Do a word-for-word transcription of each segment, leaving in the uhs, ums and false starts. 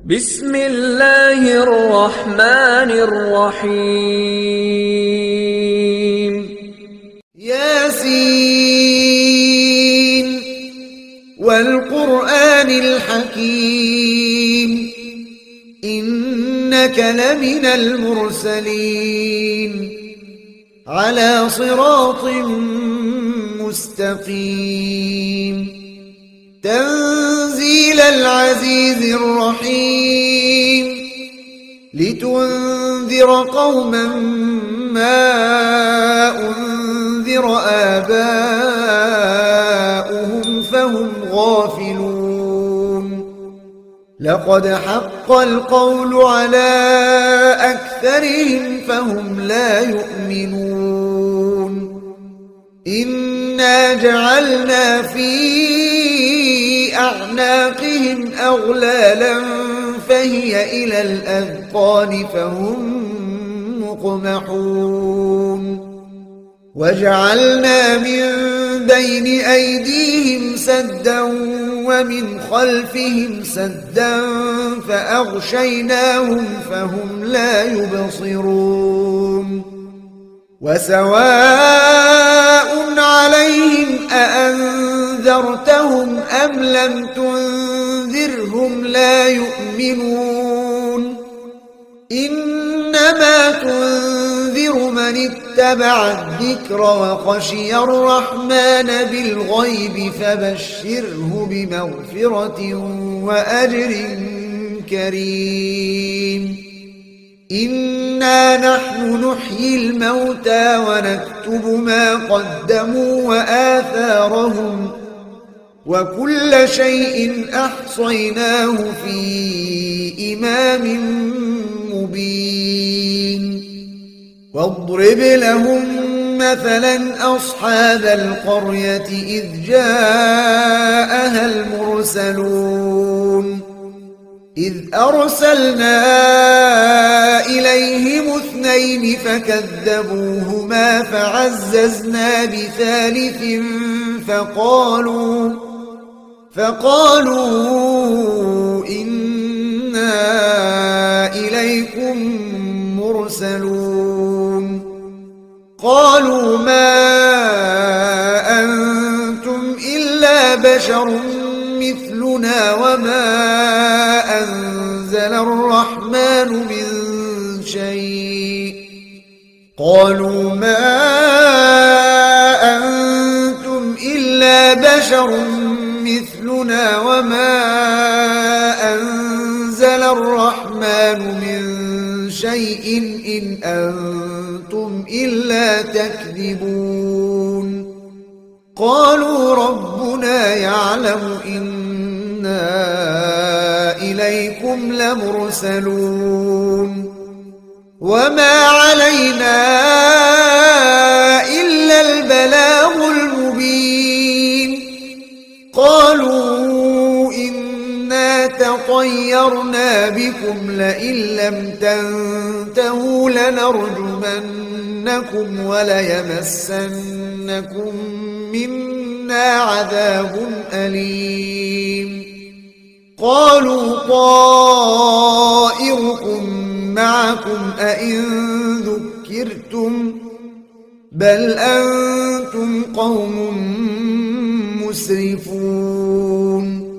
بسم الله الرحمن الرحيم ياسين والقرآن الحكيم إنك لمن المرسلين على صراط مستقيم تنزيل العزيز الرحيم لتنذر قوما ما أنذر آباؤهم فهم غافلون لقد حق القول على أكثرهم فهم لا يؤمنون إنا جعلنا في أعناقهم أغلالا فهي إلى الأذقان فهم مقمحون وجعلنا من بين أيديهم سدا ومن خلفهم سدا فأغشيناهم فهم لا يبصرون وسواء عليهم أأنذرتهم أم لم تنذرهم لا يؤمنون إنما تنذر من اتبع الذكر وخشي الرحمن بالغيب فبشره بمغفرة وأجر كريم إنا نحن نحيي الموتى ونكتب ما قدموا وآثارهم وكل شيء أحصيناه في إمام مبين واضرب لهم مثلا أصحاب القرية إذ جاءها المرسلون إذ أرسلنا إليهم اثنين فكذبوهما فعززنا بثالث فقالوا فقالوا إنا إليكم مرسلون قالوا ما أنتم إلا بشر مثلنا وما أنزل الرحمن من شيء قالوا ما أنتم إلا بشر مثلنا وما أنزل الرحمن من شيء إن أنتم إلا تكذبون قالوا ربنا يعلم إنا إليكم لمرسلون وما علينا إلا البلاغ المبين قالوا إنا تطيرنا بكم لئن لم تنتهوا لنرجمنكم وليمسنكم منا عذاب أليم قالوا طائركم معكم أئن ذكرتم بل أنتم قوم مسرفون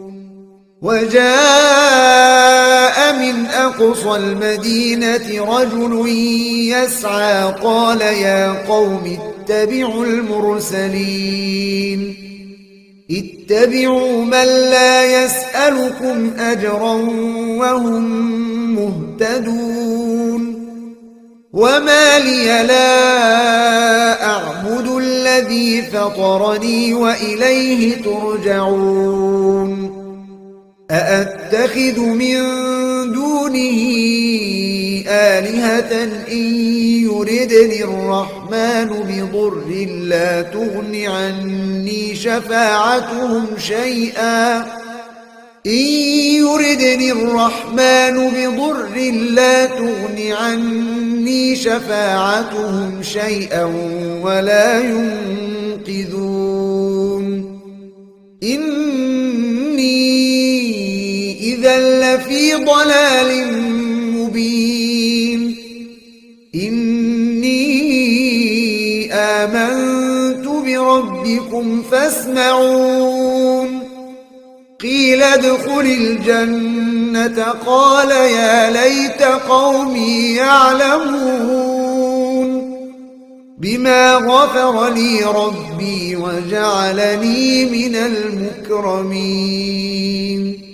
وجاء من أقصى المدينة رجل يسعى قال يا قوم اتبعوا المرسلين اتبعوا من لا يسألكم أجرا وهم مهتدون وما لي لا أعبد الذي فطرني وإليه ترجعون أأتخذ من دونه آلهة إن يردني الرحمن بضر لا تغن عني شفاعتهم شيئا إن يردني الرحمن بضر لا تغن عني شفاعتهم شيئا ولا ينقذون إني إذ إذا لفي ضلال مبين إني آمنت بربكم فاسمعون قيل ادخل الجنة قال يا ليت قومي يعلمون بما غفر لي ربي وجعلني من المكرمين